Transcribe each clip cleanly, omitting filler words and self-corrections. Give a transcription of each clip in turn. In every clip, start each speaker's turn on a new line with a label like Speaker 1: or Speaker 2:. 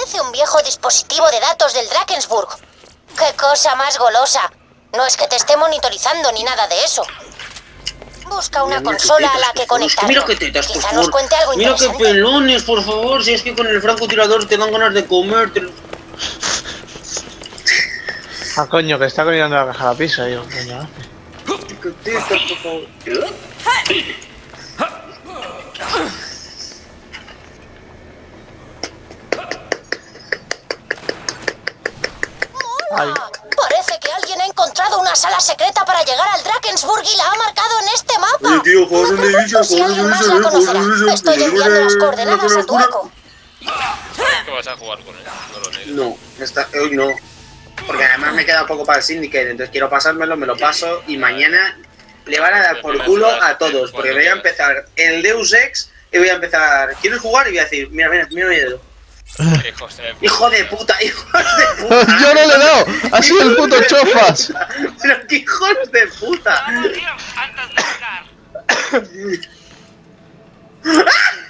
Speaker 1: Parece un viejo dispositivo de datos del Drakensburg. ¡Qué cosa más golosa! No es que te esté monitorizando ni nada de eso. Busca una consola a la que conectarlo.
Speaker 2: Mira qué tetas, por
Speaker 1: Quizá
Speaker 2: favor.
Speaker 1: nos cuente algo
Speaker 2: Mira qué
Speaker 1: interesante.
Speaker 2: pelones, por favor. Si es que con el francotirador te dan ganas de comer.
Speaker 3: Ah, coño, que está comiendo la caja de la pizza, digo, coño.
Speaker 2: Qué tetas, por favor.
Speaker 3: Ay.
Speaker 1: Parece que alguien ha encontrado una sala secreta para llegar al Drakensburg y la ha marcado en este mapa.
Speaker 2: Oye, tío, juegos de división,
Speaker 1: Si alguien más la conocerá, estoy enviando las coordenadas a tu eco.
Speaker 4: ¿Qué vas a jugar con él? No lo niego.
Speaker 2: No, hoy no. Porque además me queda poco para el Syndicate, entonces quiero pasármelo, me lo paso y mañana le van a dar por culo a todos. Porque voy a empezar el Deus Ex y voy a empezar. ¿Quieres jugar? Y voy a decir, mira mi dedo. Hijo de puta, hijos de puta.
Speaker 5: Yo no le he dado. Ha sido el puto chofas.
Speaker 2: Pero qué hijos de puta.
Speaker 6: Vamos, tío, antes de llegar.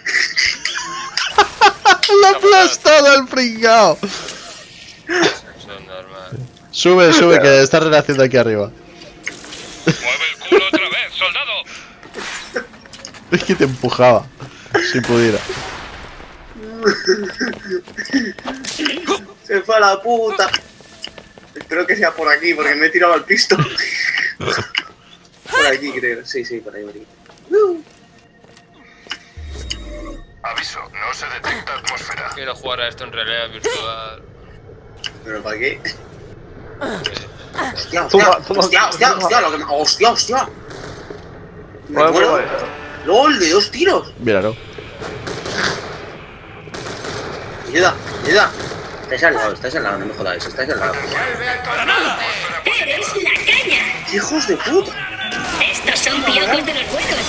Speaker 5: Lo ha aplastado al pringao.
Speaker 4: Eso es normal.
Speaker 5: Sube, que está renaciendo aquí arriba.
Speaker 6: Mueve el culo otra vez, soldado.
Speaker 5: Es que te empujaba. Si pudiera.
Speaker 2: Se fue a la puta. Espero que sea por aquí, porque me he tirado al pisto. Por aquí, creo. Sí, por ahí.
Speaker 6: Aviso, no se detecta atmósfera.
Speaker 4: Quiero jugar a esto en realidad virtual.
Speaker 2: ¿Pero para qué? Hostia, lo que me... Hostia. Me
Speaker 3: Bueno,
Speaker 2: muero.
Speaker 3: bueno.
Speaker 2: LOL, de 2 tiros.
Speaker 5: Míralo.
Speaker 2: Ayuda. Estáis al lado, no me jodáis, estáis al lado.
Speaker 1: ¡Eres la caña!
Speaker 2: ¡Hijos de puta!
Speaker 1: Estos son piojos de los huecos.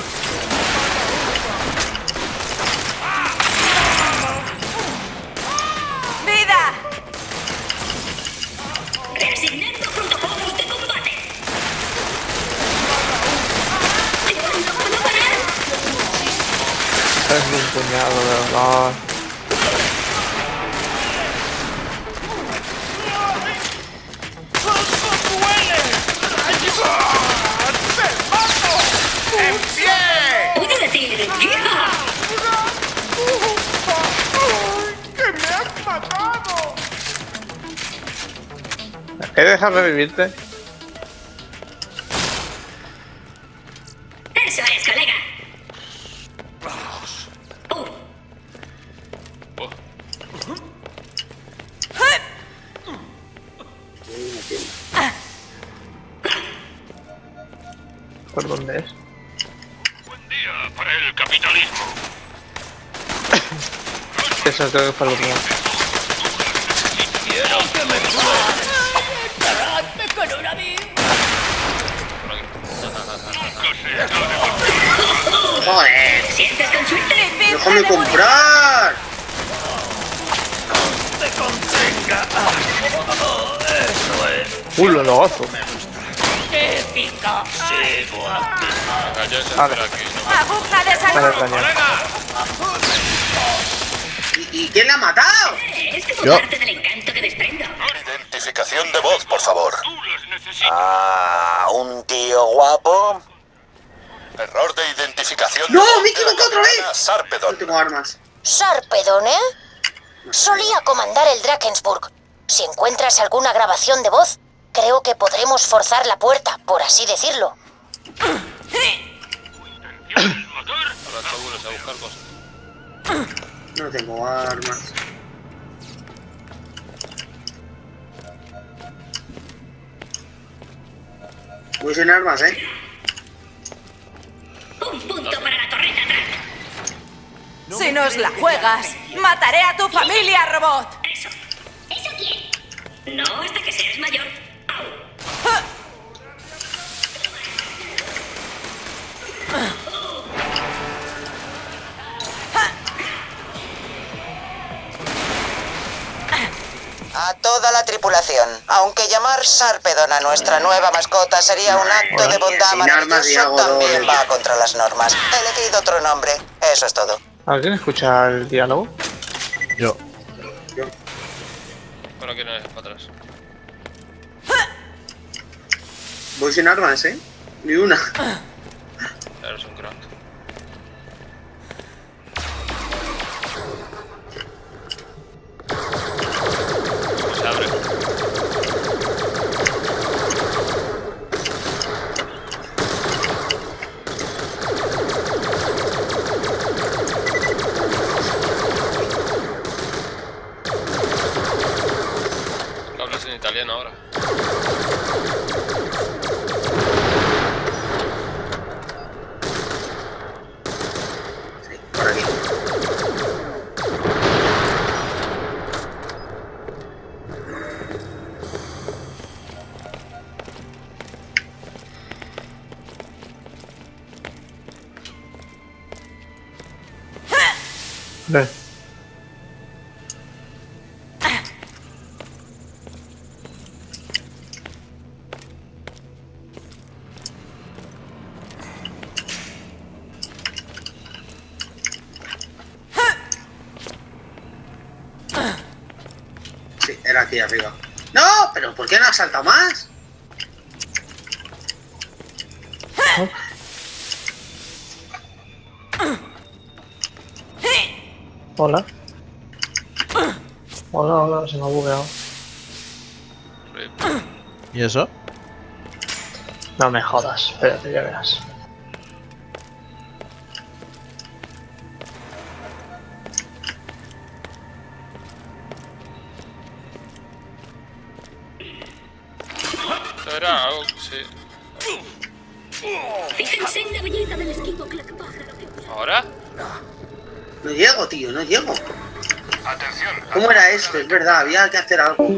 Speaker 7: ¡Vida!
Speaker 1: Reasignando protocolos de combate. ¡No puedo parar!
Speaker 3: Es un puñado, de verdad.
Speaker 1: Puedo decir, ¡yeah!
Speaker 3: ¿Qué dejas revivirte?
Speaker 1: Eso es, colega.
Speaker 3: ¿Por dónde es?
Speaker 6: Buen día para el capitalismo.
Speaker 3: Eso creo que fue el otro lado.
Speaker 6: Quiero que me
Speaker 7: ¡Enterradme con una vida!
Speaker 2: ¡Joder!
Speaker 1: ¿Sientes con suerte?
Speaker 2: ¡Déjame comprar!
Speaker 3: Lo gozo.
Speaker 7: ¡Épica!
Speaker 3: Vale.
Speaker 7: ¡Aguja de
Speaker 3: Vale,
Speaker 7: sangre!
Speaker 3: cañón.
Speaker 2: ¿Y quién la ha matado?
Speaker 1: Es como
Speaker 5: Yo.
Speaker 1: parte del encanto que desprendo.
Speaker 6: Identificación de voz, por favor. Tú las necesitas.
Speaker 8: Un tío guapo.
Speaker 6: Error de identificación.
Speaker 2: ¡No,
Speaker 6: de voz
Speaker 2: me
Speaker 6: de la
Speaker 2: equivoqué otra
Speaker 6: capitana
Speaker 2: vez!
Speaker 6: Sarpedon.
Speaker 2: No tengo armas.
Speaker 1: Sarpedon, ¿eh? Solía comandar el Drakensburg. Si encuentras alguna grabación de voz, creo que podremos forzar la puerta, por así decirlo.
Speaker 4: Ahora seguros a buscar cosas.
Speaker 2: No tengo armas. Voy sin armas, ¿eh?
Speaker 1: Un punto para la torreta, Drak.
Speaker 7: Si nos la juegas, mataré a tu familia, robot.
Speaker 1: ¿Eso quién? No hasta que seas mayor.
Speaker 8: A toda la tripulación. Aunque llamar Sarpedon a nuestra nueva mascota sería un acto de bondad
Speaker 2: Sin armas y
Speaker 8: maravilloso,
Speaker 2: hago
Speaker 8: también
Speaker 2: doble.
Speaker 8: va contra las normas. Elegid otro nombre. Eso es todo.
Speaker 3: ¿Alguien escucha el diálogo?
Speaker 5: Yo.
Speaker 2: Yo.
Speaker 4: quieren ir para atrás.
Speaker 2: Voy sin armas, ni una.
Speaker 4: Eres un crack. ¿Cómo se abre? Hablas en italiano ahora.
Speaker 2: Por aquí.
Speaker 3: Ve.
Speaker 2: Sí, era aquí arriba. ¡No! ¿Pero por qué no ha saltado más?
Speaker 3: Hola. Hola, hola, se me ha bugueado.
Speaker 5: ¿Y eso?
Speaker 3: No me jodas, espérate, ya verás.
Speaker 4: Esto era algo, sí.
Speaker 9: Fíjense en la belleza del esquivo clacpájaro.
Speaker 4: ¿Ahora?
Speaker 2: No llego, tío, no llego.
Speaker 6: Atención.
Speaker 2: ¿Cómo era esto? Es verdad, había que hacer algo.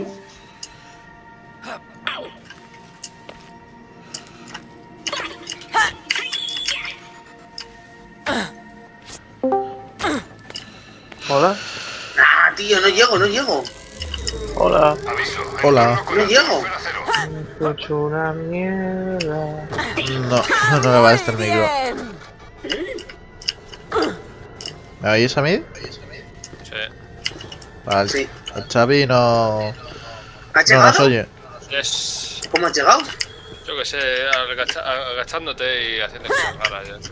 Speaker 3: Hola.
Speaker 2: Ah, tío, no llego, no llego.
Speaker 3: Hola.
Speaker 6: Aviso.
Speaker 5: Hola.
Speaker 2: No llego.
Speaker 3: Escucho una mierda.
Speaker 5: No, no me va este micro. ¿Me oís a mí?
Speaker 4: Sí.
Speaker 5: Vale.
Speaker 2: Sí.
Speaker 5: El Xavi no...
Speaker 2: ¿Has
Speaker 5: No nos
Speaker 2: llegado?
Speaker 5: oye.
Speaker 4: Yes.
Speaker 2: ¿Cómo has llegado?
Speaker 4: Yo que sé, agachándote y haciendo cosas raras ya.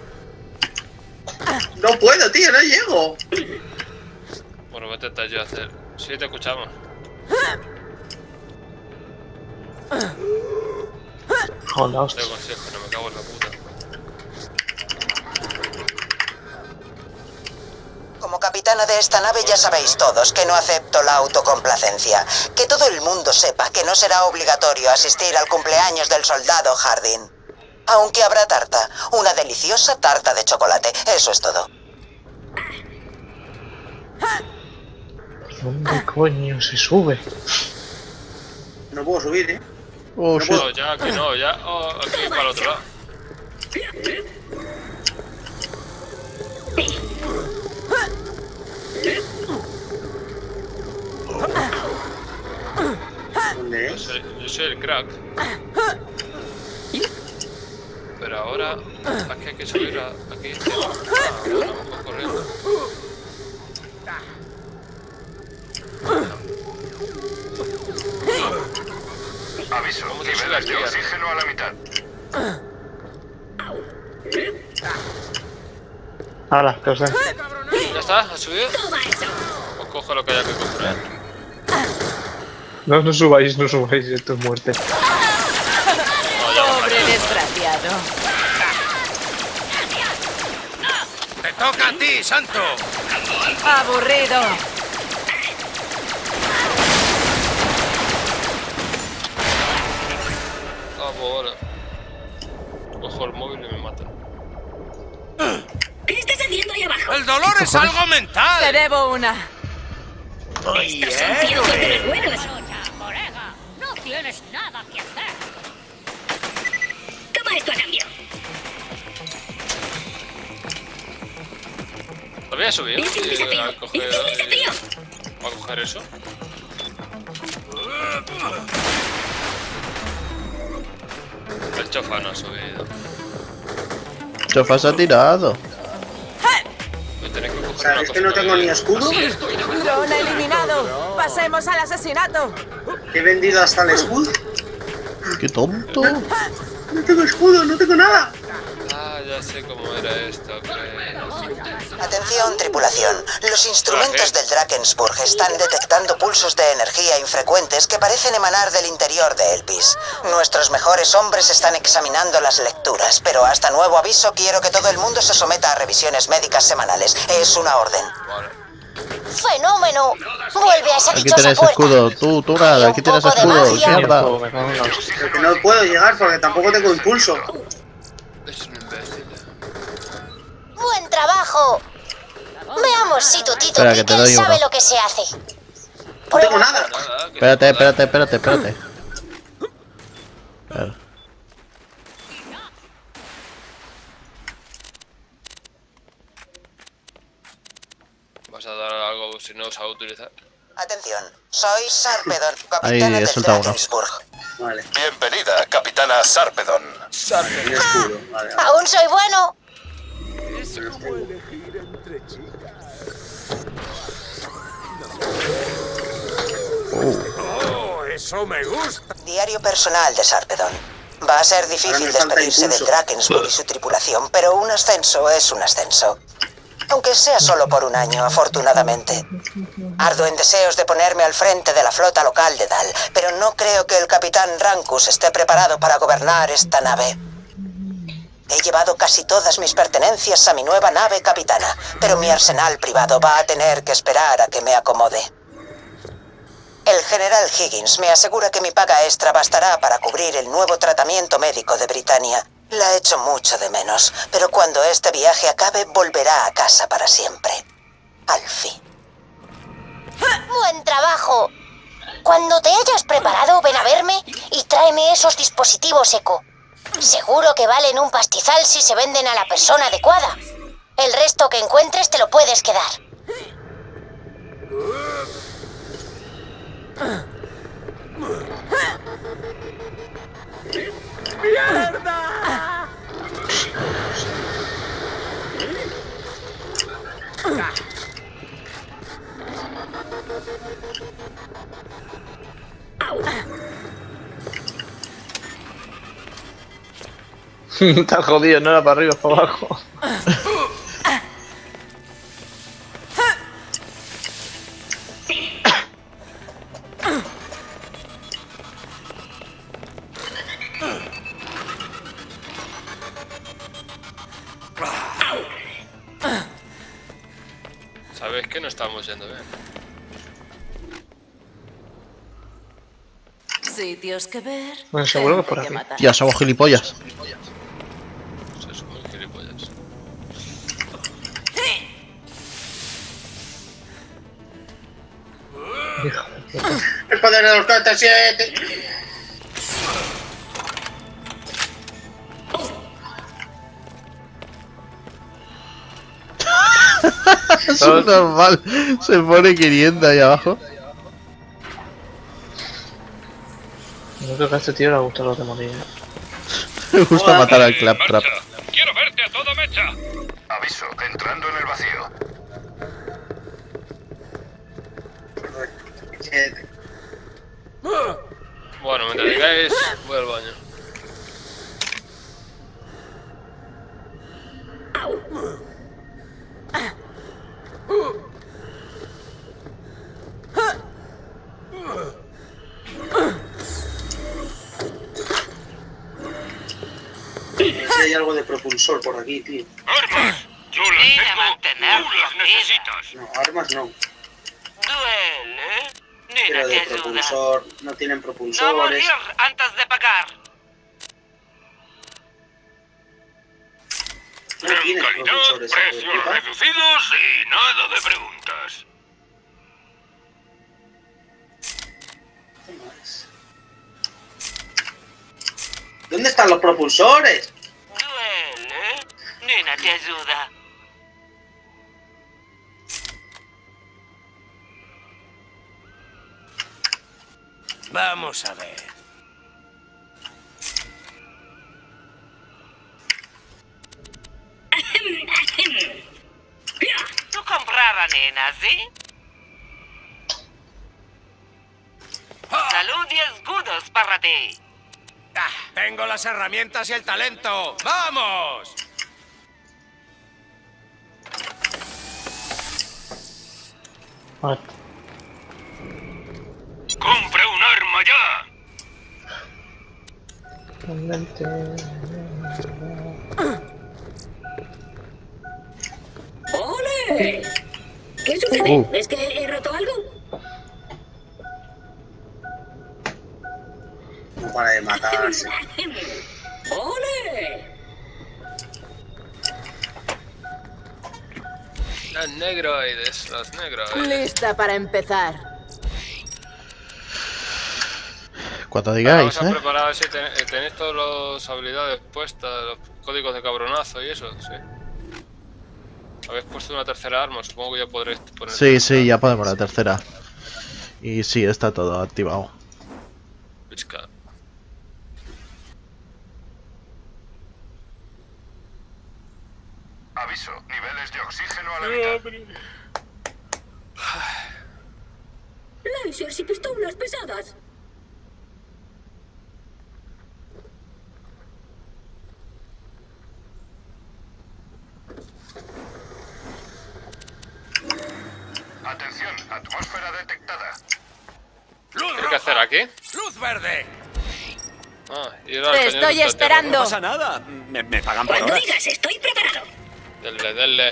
Speaker 2: No puedo, tío, no llego.
Speaker 4: Bueno, voy a intentar yo hacer. Sí, te escuchamos.
Speaker 3: Hola,
Speaker 4: Te
Speaker 3: hostia.
Speaker 4: consejo, no me cago en la puta.
Speaker 8: Como capitana de esta nave ya sabéis todos que no acepto la autocomplacencia. Que todo el mundo sepa que no será obligatorio asistir al cumpleaños del soldado Hardin. Aunque habrá tarta, una deliciosa tarta de chocolate, eso es todo.
Speaker 3: ¿Dónde coño se sube?
Speaker 2: No puedo subir,
Speaker 5: Oh, shit.
Speaker 4: No, ya, aquí no, ya. Oh, aquí para el otro lado.
Speaker 2: ¿Dónde
Speaker 4: Yo
Speaker 2: es?
Speaker 4: soy el crack. Pero ahora, aquí hay que subir a, aquí. Ahora vamos corriendo.
Speaker 6: Aviso.
Speaker 4: ¿Cómo te sube
Speaker 6: Niveles
Speaker 4: aquí
Speaker 6: de
Speaker 4: arriba?
Speaker 6: oxígeno a la mitad.
Speaker 3: Ahora, que os den.
Speaker 4: ¿Ya está? ¿Has subido? Os cojo lo que haya que coger.
Speaker 3: No, no subáis, no subáis, esto es muerte.
Speaker 4: No, ya vamos.
Speaker 7: Pobre desgraciado.
Speaker 6: ¡Te toca a ti, Santo!
Speaker 7: Aburrido.
Speaker 4: Ah, pues ahora. Cojo el móvil y me matan.
Speaker 9: ¿Qué estás haciendo ahí abajo?
Speaker 6: ¡El dolor es algo
Speaker 7: Te
Speaker 6: mental!
Speaker 7: debo una.
Speaker 9: Estos son tíos de los buenos.
Speaker 1: No tienes nada que hacer.
Speaker 9: Toma esto a cambio.
Speaker 4: ¿Había subido?
Speaker 9: Es un desafío.
Speaker 4: A
Speaker 9: Es
Speaker 4: coger,
Speaker 9: un desafío.
Speaker 4: ¿a coger eso? El chofa no ha subido.
Speaker 5: Chofa se ha tirado.
Speaker 4: Vete tenéis que coger
Speaker 2: O sea,
Speaker 4: una
Speaker 2: es que
Speaker 4: cosa
Speaker 2: no tengo ni escudo.
Speaker 4: Así es, coño.
Speaker 7: Dron eliminado. Pasemos al asesinato.
Speaker 2: He vendido hasta el escudo.
Speaker 5: ¡Qué tonto!
Speaker 2: No tengo escudo, no tengo nada.
Speaker 4: Ah, ya sé cómo era esto,
Speaker 8: Atención, tripulación. Los instrumentos del Drakensburg están detectando pulsos de energía infrecuentes que parecen emanar del interior de Elpis. Nuestros mejores hombres están examinando las lecturas, pero hasta nuevo aviso quiero que todo el mundo se someta a revisiones médicas semanales. Es una orden.
Speaker 4: Vale.
Speaker 1: ¡Fenómeno! Vuelve a esa
Speaker 5: Aquí
Speaker 1: dichosa
Speaker 5: tienes
Speaker 1: puerta.
Speaker 5: escudo, tú nada, aquí tienes
Speaker 1: poco de
Speaker 5: escudo,
Speaker 1: magia.
Speaker 5: mierda.
Speaker 3: Me cago en la hostia.
Speaker 2: Pero que no puedo llegar porque tampoco tengo impulso.
Speaker 4: Es un imbécil.
Speaker 1: ¡Buen trabajo! Veamos si tu Tito
Speaker 5: Espera, que te
Speaker 1: Pickles
Speaker 5: doy
Speaker 1: sabe
Speaker 5: uno.
Speaker 1: lo que se hace.
Speaker 2: No tengo nada.
Speaker 4: Nada, que
Speaker 5: Espérate. Espera.
Speaker 4: vas a dar algo si no sabe utilizar.
Speaker 8: Atención, soy Sarpedon, capitana
Speaker 5: Ahí,
Speaker 8: del
Speaker 5: suelta uno.
Speaker 8: Drakensburg.
Speaker 2: Vale,
Speaker 6: Bienvenida, capitana Sarpedon.
Speaker 2: un escudo. Vale, vale.
Speaker 1: ¡Aún soy bueno!
Speaker 8: Diario personal de Sarpedon. Va a ser
Speaker 2: Ahora
Speaker 8: difícil
Speaker 2: me falta
Speaker 8: despedirse del
Speaker 2: impulso.
Speaker 8: Drakensburg y su tripulación, pero un ascenso es un ascenso. Aunque sea solo por un año, afortunadamente. Ardo en deseos de ponerme al frente de la flota local de Dal, pero no creo que el capitán Rankus esté preparado para gobernar esta nave. He llevado casi todas mis pertenencias a mi nueva nave capitana, pero mi arsenal privado va a tener que esperar a que me acomode. El general Higgins me asegura que mi paga extra bastará para cubrir el nuevo tratamiento médico de Britannia. La echo mucho de menos, pero cuando este viaje acabe volverá a casa para siempre. Al fin.
Speaker 1: ¡Buen trabajo! Cuando te hayas preparado, ven a verme y tráeme esos dispositivos eco. Seguro que valen un pastizal si se venden a la persona adecuada. El resto que encuentres te lo puedes quedar.
Speaker 3: Está jodido, no era para arriba, es para abajo.
Speaker 4: Sabéis que no estamos yendo bien.
Speaker 7: Sitios que ver.
Speaker 3: Bueno, seguro que
Speaker 7: gente
Speaker 3: por
Speaker 7: que
Speaker 3: aquí.
Speaker 7: matar.
Speaker 5: Ya somos gilipollas.
Speaker 4: Se supone que gilipollas.
Speaker 2: El poder de los 47.
Speaker 5: Es normal. Se pone 500 ahí abajo.
Speaker 3: No creo que a este tío le gusta los demonios.
Speaker 5: Me gusta matar al Claptrap.
Speaker 6: Marcha. Quiero verte a toda mecha. Aviso, entrando en el vacío.
Speaker 4: Bueno, mientras digáis, voy al baño.
Speaker 2: Si hay algo de propulsor por aquí, tío.
Speaker 6: ¡Armas! Yo las tengo. Tú las necesitas.
Speaker 2: No, armas no.
Speaker 10: Duele.
Speaker 2: Pero
Speaker 10: Nina,
Speaker 2: de
Speaker 10: te ayuda.
Speaker 2: propulsor, no tienen
Speaker 10: No
Speaker 2: propulsores.
Speaker 10: morir antes de pagar.
Speaker 2: No tienen
Speaker 6: Calidad,
Speaker 2: propulsores.
Speaker 6: precios
Speaker 2: ¿verdad?
Speaker 6: reducidos y nada de preguntas.
Speaker 2: ¿Dónde están los propulsores?
Speaker 10: Duele. Nina, te ayuda. Vamos a ver. comprar a nena, ¿sí? Salud y escudos para ti.
Speaker 11: Tengo las herramientas y el talento. ¡Vamos!
Speaker 3: What?
Speaker 6: ¡Compra un arma ya!
Speaker 9: ¡Ole! ¿Qué sucede? ¿Es que he roto algo?
Speaker 2: No para de matarse.
Speaker 9: ¡Ole!
Speaker 4: Los negroides, los negroides.
Speaker 7: Lista para empezar.
Speaker 5: Cuando digáis,
Speaker 4: Vamos a preparar a ver si tenéis todas las habilidades puestas, los códigos de cabronazo y eso, sí. Habéis puesto una tercera arma, supongo que ya podréis poner.
Speaker 5: Sí, sí, ya podemos la tercera. Y sí, está todo activado.
Speaker 4: Pisca.
Speaker 6: Aviso, niveles de oxígeno a la mitad.
Speaker 9: Lasers y pistolas pesadas.
Speaker 6: Atención, atmósfera detectada.
Speaker 11: ¡Luz
Speaker 4: ¿Qué hay que hacer aquí?
Speaker 11: ¡Luz verde!
Speaker 4: Ah, ir al cañón
Speaker 7: Estoy
Speaker 4: de ultraterra.
Speaker 7: esperando.
Speaker 11: No pasa nada. Me pagan por
Speaker 9: Cuando
Speaker 11: horas.
Speaker 9: digas estoy preparado.
Speaker 4: Denle, denle.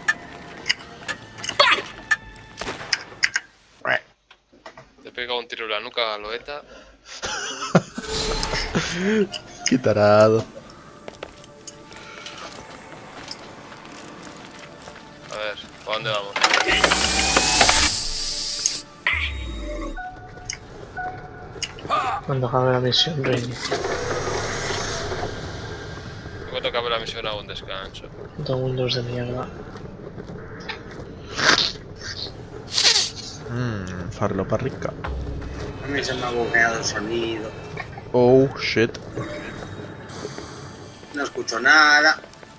Speaker 4: Te pega un tiro en la nuca a Loeta.
Speaker 5: Qué tarado.
Speaker 4: A ver, ¿para dónde vamos?
Speaker 3: Cuando acabe la misión, reinicio.
Speaker 4: Cuando acabe la misión hago un descanso.
Speaker 3: Puto Windows de mierda.
Speaker 5: Farlopa rica.
Speaker 2: A mí se me ha bugueado el sonido.
Speaker 5: Oh, shit.
Speaker 2: No escucho nada.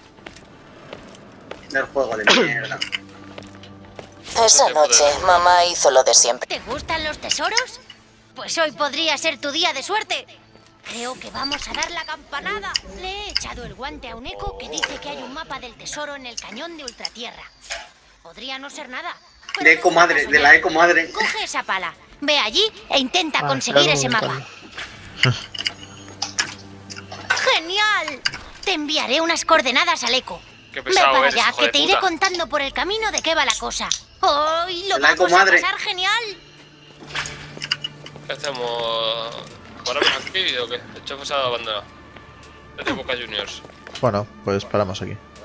Speaker 2: Del juego de mierda.
Speaker 8: Esa noche, mamá hizo lo de siempre.
Speaker 1: ¿Te gustan los tesoros? Pues hoy podría ser tu día de suerte. Creo que vamos a dar la campanada. Le he echado el guante a un eco que dice que hay un mapa del tesoro en el cañón de ultratierra. Podría no ser nada.
Speaker 2: De eco madre, de la eco madre.
Speaker 1: Coge esa pala, ve allí e intenta
Speaker 3: Ah,
Speaker 1: conseguir
Speaker 3: claro,
Speaker 1: ese mapa. ¡Genial! Te enviaré unas coordenadas al eco.
Speaker 4: Qué
Speaker 1: Ve
Speaker 4: pesado
Speaker 1: para
Speaker 4: eres,
Speaker 1: allá,
Speaker 4: hijo
Speaker 1: que
Speaker 4: de
Speaker 1: te iré
Speaker 4: puta.
Speaker 1: contando por el camino de qué va la cosa. ¡Hoy lo
Speaker 2: La
Speaker 1: vamos a
Speaker 2: comadre.
Speaker 1: pasar genial!
Speaker 4: ¿Qué hacemos? ¿Paramos aquí o qué? El chofer se ha abandonado. Es de Boca Juniors.
Speaker 5: Bueno, pues paramos aquí.